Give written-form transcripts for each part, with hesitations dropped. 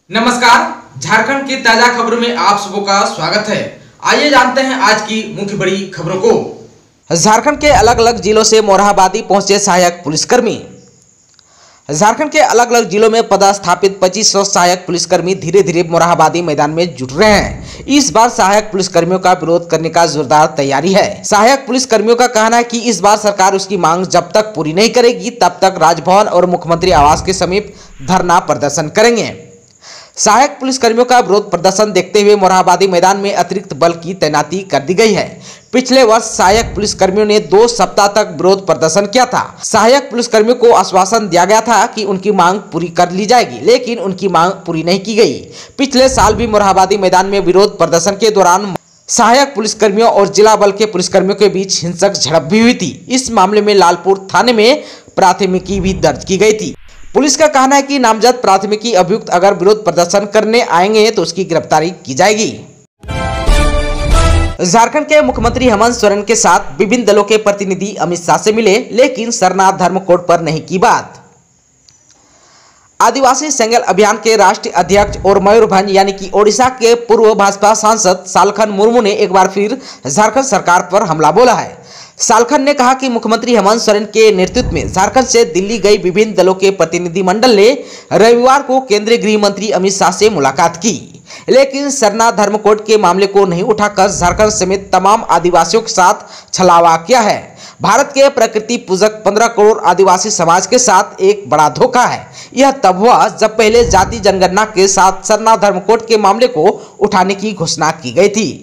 नमस्कार, झारखंड की ताजा खबरों में आप सबों का स्वागत है। आइए जानते हैं आज की मुख्य बड़ी खबरों को। झारखंड के अलग अलग जिलों से मोरहाबादी पहुंचे सहायक पुलिसकर्मी। झारखंड के अलग अलग जिलों में पदस्थापित 2500 सहायक पुलिसकर्मी धीरे धीरे मोरहाबादी मैदान में जुट रहे हैं। इस बार सहायक पुलिसकर्मियों का विरोध करने का जोरदार तैयारी है। सहायक पुलिसकर्मियों का कहना है कि इस बार सरकार उसकी मांग जब तक पूरी नहीं करेगी तब तक राजभवन और मुख्यमंत्री आवास के समीप धरना प्रदर्शन करेंगे। सहायक पुलिसकर्मियों का विरोध प्रदर्शन देखते हुए मोरहाबादी मैदान में अतिरिक्त बल की तैनाती कर दी गई है। पिछले वर्ष सहायक पुलिसकर्मियों ने 2 सप्ताह तक विरोध प्रदर्शन किया था। सहायक पुलिसकर्मियों को आश्वासन दिया गया था कि उनकी मांग पूरी कर ली जाएगी, लेकिन उनकी मांग पूरी नहीं की गई। पिछले साल भी मोरहाबादी मैदान में विरोध प्रदर्शन के दौरान सहायक पुलिसकर्मियों और जिला बल के पुलिसकर्मियों के बीच हिंसक झड़प भी हुई थी। इस मामले में लालपुर थाने में प्राथमिकी भी दर्ज की गई थी। पुलिस का कहना है कि नामजद प्राथमिकी अभियुक्त अगर विरोध प्रदर्शन करने आएंगे तो उसकी गिरफ्तारी की जाएगी। झारखंड के मुख्यमंत्री हेमंत सोरेन के साथ विभिन्न दलों के प्रतिनिधि अमित शाह से मिले, लेकिन सरनाथ धर्म कोड पर नहीं की बात। आदिवासी सेंगल अभियान के राष्ट्रीय अध्यक्ष और मयूरभंज यानी कि ओडिशा के पूर्व भाजपा सांसद सालखन मुर्मू ने एक बार फिर झारखंड सरकार पर हमला बोला है। सालखन ने कहा कि मुख्यमंत्री हेमंत सोरेन के नेतृत्व में झारखंड से दिल्ली गई विभिन्न दलों के प्रतिनिधिमंडल ने रविवार को केंद्रीय गृह मंत्री अमित शाह से मुलाकात की, लेकिन सरनाथ धर्म कोड के मामले को नहीं उठाकर झारखंड समेत तमाम आदिवासियों के साथ छलावा किया है। भारत के प्रकृति पूजक 15 करोड़ आदिवासी समाज के साथ एक बड़ा धोखा है। यह तब हुआ जब पहले जाति जनगणना के साथ सरनाथ धर्म कोड के मामले को उठाने की घोषणा की गई थी।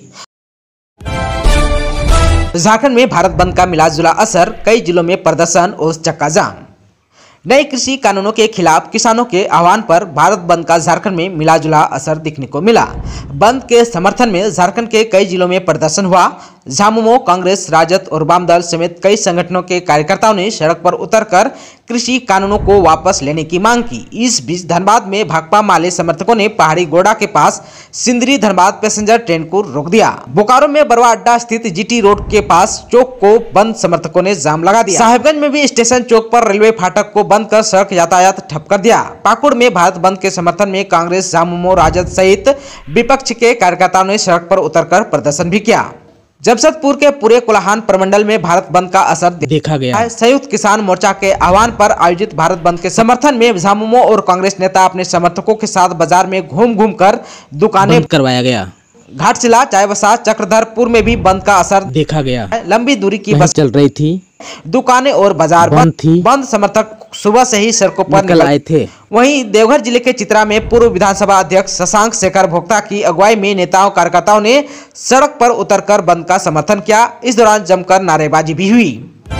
झारखंड में भारत बंद का मिला जुला असर, कई जिलों में प्रदर्शन और चक्का जाम। नए कृषि कानूनों के खिलाफ किसानों के आह्वान पर भारत बंद का झारखंड में मिला जुला असर दिखने को मिला। बंद के समर्थन में झारखंड के कई जिलों में प्रदर्शन हुआ। झामुमो, कांग्रेस, राजद और वाम दल समेत कई संगठनों के कार्यकर्ताओं ने सड़क पर उतरकर कृषि कानूनों को वापस लेने की मांग की। इस बीच धनबाद में भाकपा माले समर्थकों ने पहाड़ी गोड़ा के पास सिंदरी धनबाद पैसेंजर ट्रेन को रोक दिया। बोकारो में बरवा अड्डा स्थित जीटी रोड के पास चौक को बंद समर्थकों ने जाम लगा दिया। साहेबगंज में भी स्टेशन चौक पर रेलवे फाटक को बंद कर सड़क यातायात ठप कर दिया। पाकुड़ में भारत बंद के समर्थन में कांग्रेस, झामुमो, राजद सहित विपक्ष के कार्यकर्ताओं ने सड़क पर उतरकर प्रदर्शन भी किया। जमशेदपुर के पूरे कोल्हान प्रमंडल में भारत बंद का असर देखा गया। संयुक्त किसान मोर्चा के आह्वान पर आयोजित भारत बंद के समर्थन में झामुमो और कांग्रेस नेता अपने समर्थकों के साथ बाजार में घूम घूम कर दुकानें करवाया गया। घाटशिला, चाईबासा, चक्रधरपुर में भी बंद का असर देखा गया। लंबी दूरी की बस चल रही थी, दुकानें और बाजार बंद थी। बंद समर्थक सुबह से ही सड़कों पर निकल आए थे। वहीं देवघर जिले के चित्रा में पूर्व विधानसभा अध्यक्ष शशांक शेखर भोक्ता की अगुवाई में नेताओं कार्यकर्ताओं ने सड़क पर उतरकर बंद का समर्थन किया। इस दौरान जमकर नारेबाजी भी हुई।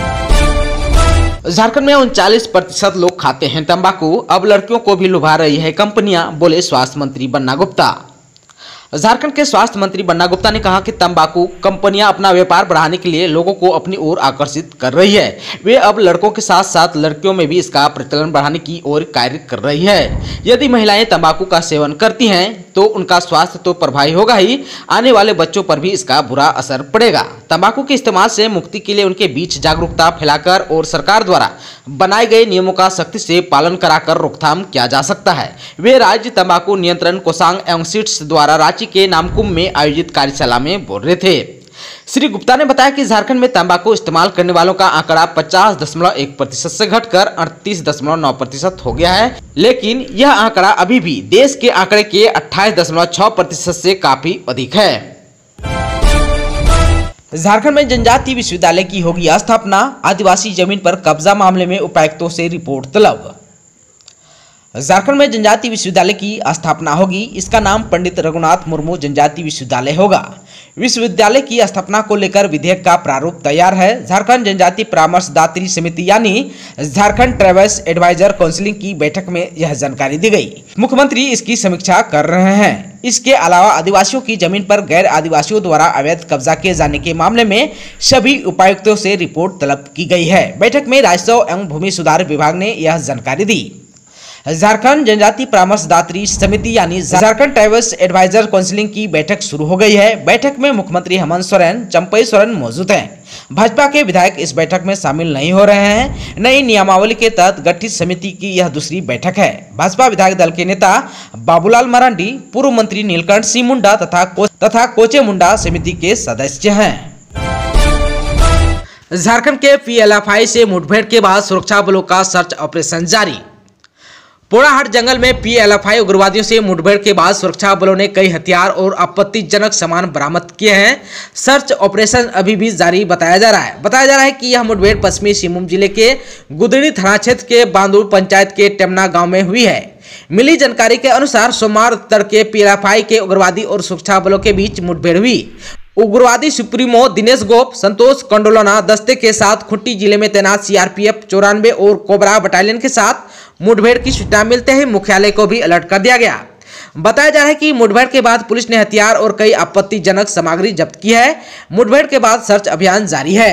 झारखंड में 39% लोग खाते हैं तंबाकू, अब लड़कियों को भी लुभा रही है कंपनियां, बोले स्वास्थ्य मंत्री बन्ना गुप्ता। झारखंड के स्वास्थ्य मंत्री बन्ना गुप्ता ने कहा कि तंबाकू कंपनियां अपना व्यापार बढ़ाने के लिए लोगों को अपनी ओर आकर्षित कर रही है। वे अब लड़कों के साथ साथ लड़कियों में भी इसका प्रचलन बढ़ाने की ओर कार्य कर रही है। यदि महिलाएं तंबाकू का सेवन करती हैं तो उनका स्वास्थ्य तो प्रभावी होगा ही, आने वाले बच्चों पर भी इसका बुरा असर पड़ेगा। तंबाकू के इस्तेमाल से मुक्ति के लिए उनके बीच जागरूकता फैलाकर और सरकार द्वारा बनाए गए नियमों का सख्ती से पालन कराकर रोकथाम किया जा सकता है। वे राज्य तंबाकू नियंत्रण कोषांग एवं सीड्स द्वारा रांची के नामकुम में आयोजित कार्यशाला में बोल रहे थे। श्री गुप्ता ने बताया कि झारखंड में तंबाकू इस्तेमाल करने वालों का आंकड़ा 50.1% से घटकर 38.9% हो गया है, लेकिन यह आंकड़ा अभी भी देश के आंकड़े के 28.6% से काफी अधिक है। झारखंड में जनजातीय विश्वविद्यालय की होगी स्थापना, आदिवासी जमीन पर कब्जा मामले में उपायुक्तों से रिपोर्ट तलब। झारखंड में जनजातीय विश्वविद्यालय की स्थापना होगी। इसका नाम पंडित रघुनाथ मुर्मू जनजातीय विश्वविद्यालय होगा। विश्वविद्यालय की स्थापना को लेकर विधेयक का प्रारूप तैयार है। झारखंड जनजातीय परामर्शदात्री समिति यानी झारखंड ट्राइबल्स एडवाइजर काउंसिल की बैठक में यह जानकारी दी गई। मुख्यमंत्री इसकी समीक्षा कर रहे हैं। इसके अलावा आदिवासियों की जमीन पर गैर आदिवासियों द्वारा अवैध कब्जा किए जाने के मामले में सभी उपायुक्तों से रिपोर्ट तलब की गई है। बैठक में राजस्व एवं भूमि सुधार विभाग ने यह जानकारी दी। झारखंड जनजातीय परामर्शदात्री समिति यानी झारखंड ट्राइबल्स एडवाइजर काउंसिल की बैठक शुरू हो गई है। बैठक में मुख्यमंत्री हेमंत सोरेन, चंपई सोरेन मौजूद हैं। भाजपा के विधायक इस बैठक में शामिल नहीं हो रहे हैं। नई नियमावली के तहत गठित समिति की यह दूसरी बैठक है। भाजपा विधायक दल के नेता बाबूलाल मरांडी, पूर्व मंत्री नीलकंठ सिंह मुंडा तथा कोचे मुंडा समिति के सदस्य हैं। झारखंड के पीएलएफआई से मुठभेड़ के बाद सुरक्षा बलों का सर्च ऑपरेशन जारी। पोड़ाहाट जंगल में पीएलएफआई उग्रवादियों से मुठभेड़ के बाद सुरक्षा बलों ने कई हथियार और आपत्तिजनक सामान बरामद किए हैं। सर्च ऑपरेशन अभी भी जारी बताया जा रहा है कि यह मुठभेड़ पश्चिमी सिंहभूम जिले के गुदड़ी थाना क्षेत्र के बांदुर पंचायत के टेमना गांव में हुई है। मिली जानकारी के अनुसार सोमवार तड़के पीएलएफआई के उग्रवादी और सुरक्षा बलों के बीच मुठभेड़ हुई। उग्रवादी सुप्रीमो दिनेश गोप संतोष कंडोलना दस्ते के साथ खूंटी जिले में तैनात सीआरपीएफ 94 और कोबरा बटालियन के साथ मुठभेड़ की सूचना मिलते ही मुख्यालय को भी अलर्ट कर दिया गया। बताया जा रहा है कि मुठभेड़ के बाद पुलिस ने हथियार और कई आपत्तिजनक सामग्री जब्त की है। मुठभेड़ के बाद सर्च अभियान जारी है।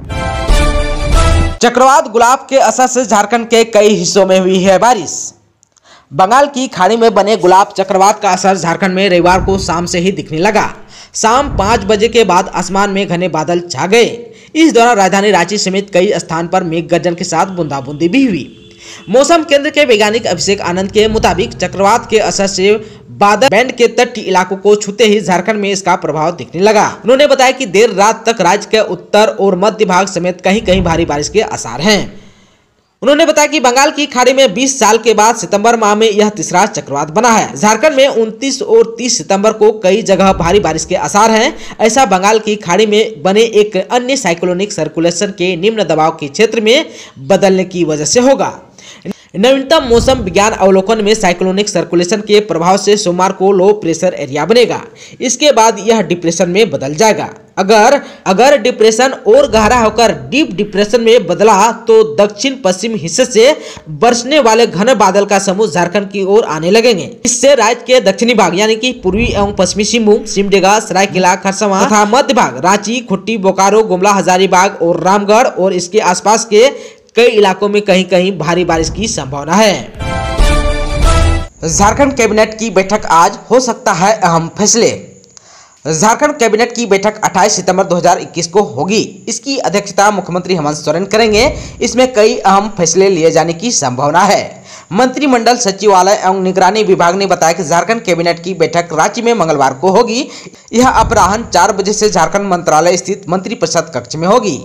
चक्रवात गुलाब के असर से झारखंड के कई हिस्सों में हुई है बारिश। बंगाल की खाड़ी में बने गुलाब चक्रवात का असर झारखंड में रविवार को शाम से ही दिखने लगा। शाम 5 बजे के बाद आसमान में घने बादल छा गए। इस दौरान राजधानी रांची समेत कई स्थान पर मेघ गर्जन के साथ बूंदाबूंदी भी हुई। मौसम केंद्र के वैज्ञानिक अभिषेक आनंद के मुताबिक चक्रवात के असर से बादल बैंड के तटीय इलाकों को छूते ही झारखंड में इसका प्रभाव दिखने लगा। उन्होंने बताया कि देर रात तक राज्य के उत्तर और मध्य भाग समेत कहीं कहीं भारी बारिश के आसार हैं। उन्होंने बताया कि बंगाल की खाड़ी में 20 साल के बाद सितंबर माह में यह तीसरा चक्रवात बना है। झारखंड में 29 और 30 सितंबर को कई जगह भारी बारिश के आसार हैं। ऐसा बंगाल की खाड़ी में बने एक अन्य साइक्लोनिक सर्कुलेशन के निम्न दबाव के क्षेत्र में बदलने की वजह से होगा। नवीनतम मौसम विज्ञान अवलोकन में साइक्लोनिक सर्कुलेशन के प्रभाव से सोमवार को लो प्रेशर एरिया बनेगा। इसके बाद यह डिप्रेशन में बदल जाएगा। अगर डिप्रेशन और गहरा होकर डीप डिप्रेशन में बदला तो दक्षिण पश्चिम हिस्से से बरसने वाले घने बादल का समूह झारखंड की ओर आने लगेंगे। इससे राज्य के दक्षिणी भाग यानी कि पूर्वी एवं पश्चिमी सिंहभूम, सिमडेगा, सरायकेला, खरसावां तथा मध्य भाग रांची, खूंटी, बोकारो, गुमला, हजारीबाग और रामगढ़ और इसके आसपास के कई इलाकों में कहीं कहीं भारी बारिश की संभावना है। झारखंड कैबिनेट की बैठक आज हो सकता है अहम फैसले। झारखंड कैबिनेट की बैठक 28 सितंबर 2021 को होगी। इसकी अध्यक्षता मुख्यमंत्री हेमंत सोरेन करेंगे। इसमें कई अहम फैसले लिए जाने की संभावना है। मंत्रिमंडल सचिवालय एवं निगरानी विभाग ने बताया कि झारखंड कैबिनेट की बैठक रांची में मंगलवार को होगी। यह अपराह्न 4 बजे से झारखंड मंत्रालय स्थित मंत्रिपरिषद कक्ष में होगी।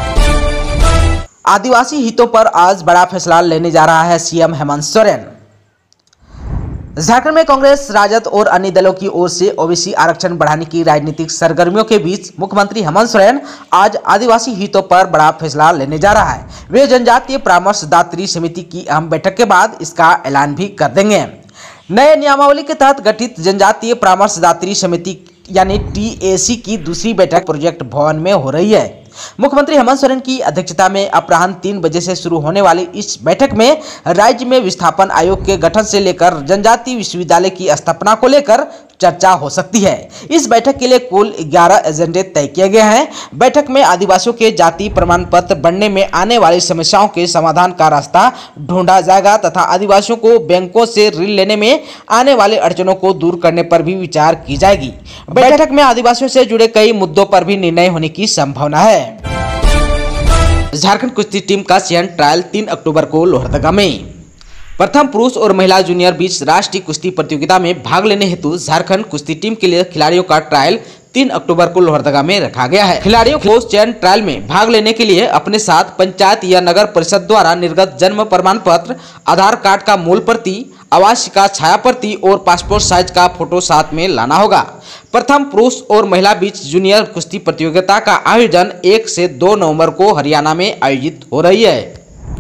आदिवासी हितों पर आज बड़ा फैसला लेने जा रहा है सीएम हेमंत सोरेन। झारखंड में कांग्रेस, राजद और अन्य दलों की ओर से ओबीसी आरक्षण बढ़ाने की राजनीतिक सरगर्मियों के बीच मुख्यमंत्री हेमंत सोरेन आज आदिवासी हितों पर बड़ा फैसला लेने जा रहा है। वे जनजातीय परामर्शदात्री समिति की अहम बैठक के बाद इसका ऐलान भी कर देंगे। नए नियमावली के तहत गठित जनजातीय परामर्शदात्री समिति यानी टीएसी की दूसरी बैठक प्रोजेक्ट भवन में हो रही है। मुख्यमंत्री हेमंत सोरेन की अध्यक्षता में अपराह्न 3 बजे से शुरू होने वाली इस बैठक में राज्य में विस्थापन आयोग के गठन से लेकर जनजातीय विश्वविद्यालय की स्थापना को लेकर चर्चा हो सकती है। इस बैठक के लिए कुल 11 एजेंडे तय किए गए हैं। बैठक में आदिवासियों के जाति प्रमाण पत्र बनने में आने वाली समस्याओं के समाधान का रास्ता ढूंढा जाएगा तथा आदिवासियों को बैंकों से ऋण लेने में आने वाली अड़चनों को दूर करने पर भी विचार की जाएगी। बैठक में आदिवासियों से जुड़े कई मुद्दों पर भी निर्णय होने की संभावना है। झारखंड कुश्ती टीम का चयन ट्रायल 3 अक्टूबर को लोहरदगा में। प्रथम पुरुष और महिला जूनियर बीच राष्ट्रीय कुश्ती प्रतियोगिता में भाग लेने हेतु झारखंड कुश्ती टीम के लिए खिलाड़ियों का ट्रायल 3 अक्टूबर को लोहरदगा में रखा गया है। खिलाड़ियों को चयन ट्रायल में भाग लेने के लिए अपने साथ पंचायत या नगर परिषद द्वारा निर्गत जन्म प्रमाण पत्र, आधार कार्ड का मूल प्रति, आवास का छाया प्रति और पासपोर्ट साइज का फोटो साथ में लाना होगा। प्रथम पुरुष और महिला बीच जूनियर कुश्ती प्रतियोगिता का आयोजन 1 से 2 नवंबर को हरियाणा में आयोजित हो रही है।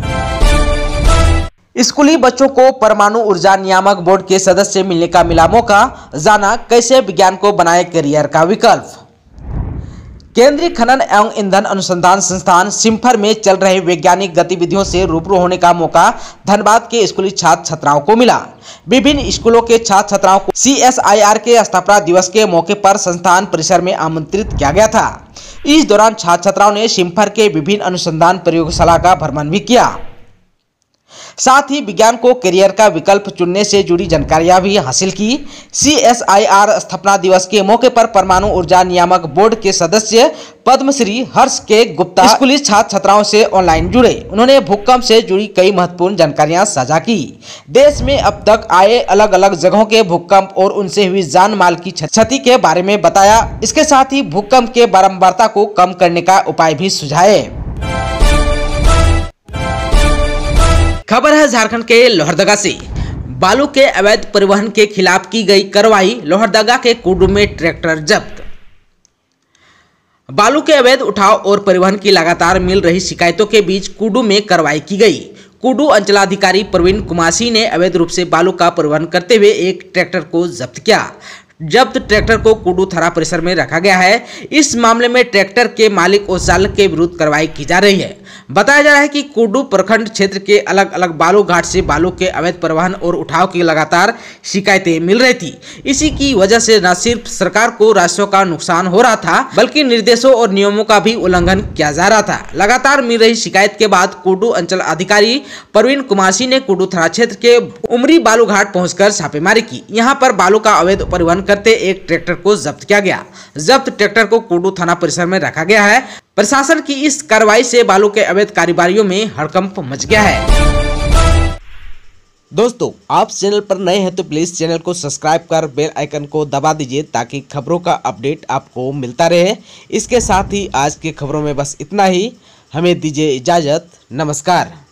स्कूली बच्चों को परमाणु ऊर्जा नियामक बोर्ड के सदस्य मिलने का मिला मौका, जाना कैसे विज्ञान को बनाए करियर का विकल्प। केंद्रीय खनन एवं ईंधन अनुसंधान संस्थान सिम्फर में चल रहे वैज्ञानिक गतिविधियों से रूबरू होने का मौका धनबाद के स्कूली छात्र छात्राओं को मिला। विभिन्न स्कूलों के छात्र छात्राओं को CSIR के स्थापना दिवस के मौके पर संस्थान परिसर में आमंत्रित किया गया था। इस दौरान छात्र छात्राओं ने सिम्फर के विभिन्न अनुसंधान प्रयोगशाला का भ्रमण भी किया। साथ ही विज्ञान को करियर का विकल्प चुनने से जुड़ी जानकारियां भी हासिल की। CSIR स्थापना दिवस के मौके पर परमाणु ऊर्जा नियामक बोर्ड के सदस्य पद्मश्री हर्ष के गुप्ता स्कूली छात्र छात्राओं से ऑनलाइन जुड़े। उन्होंने भूकंप से जुड़ी कई महत्वपूर्ण जानकारियां साझा की। देश में अब तक आए अलग अलग जगहों के भूकंप और उनसे हुई जान माल की क्षति के बारे में बताया। इसके साथ ही भूकंप के बारंबारता को कम करने का उपाय भी सुझाए। खबर है झारखंड के लोहरदगा से। बालू के अवैध परिवहन के खिलाफ की गई कार्रवाई। लोहरदगा के कुडू में ट्रैक्टर जब्त। बालू के अवैध उठाव और परिवहन की लगातार मिल रही शिकायतों के बीच कुडू में कार्रवाई की गई। कुडू अंचलाधिकारी प्रवीण कुमार सिंह ने अवैध रूप से बालू का परिवहन करते हुए एक ट्रैक्टर को जब्त किया। जब्त ट्रैक्टर को कुडू थाना परिसर में रखा गया है। इस मामले में ट्रैक्टर के मालिक और चालक के विरुद्ध कार्रवाई की जा रही है। बताया जा रहा है कि कुडू प्रखंड क्षेत्र के अलग अलग बालू घाट से बालू के अवैध परिवहन और उठाव की लगातार शिकायतें मिल रही थी। इसी की वजह से न सिर्फ सरकार को राजस्व का नुकसान हो रहा था, बल्कि निर्देशों और नियमों का भी उल्लंघन किया जा रहा था। लगातार मिल रही शिकायत के बाद कुडू अंचल अधिकारी प्रवीण कुमार सिंह ने कुडू थाना क्षेत्र के उमरी बालू घाट पहुंचकर छापेमारी की। यहाँ पर बालू का अवैध परिवहन करते एक ट्रैक्टर को जब्त किया गया। जब्त ट्रैक्टर को कुडू थाना परिसर में रखा गया है। प्रशासन की इस कार्रवाई से बालू के अवैध कारोबारियों में हड़कंप मच गया है। दोस्तों, आप चैनल पर नए हैं तो प्लीज चैनल को सब्सक्राइब कर बेल आइकन को दबा दीजिए ताकि खबरों का अपडेट आपको मिलता रहे। इसके साथ ही आज की खबरों में बस इतना ही। हमें दीजिए इजाजत। नमस्कार।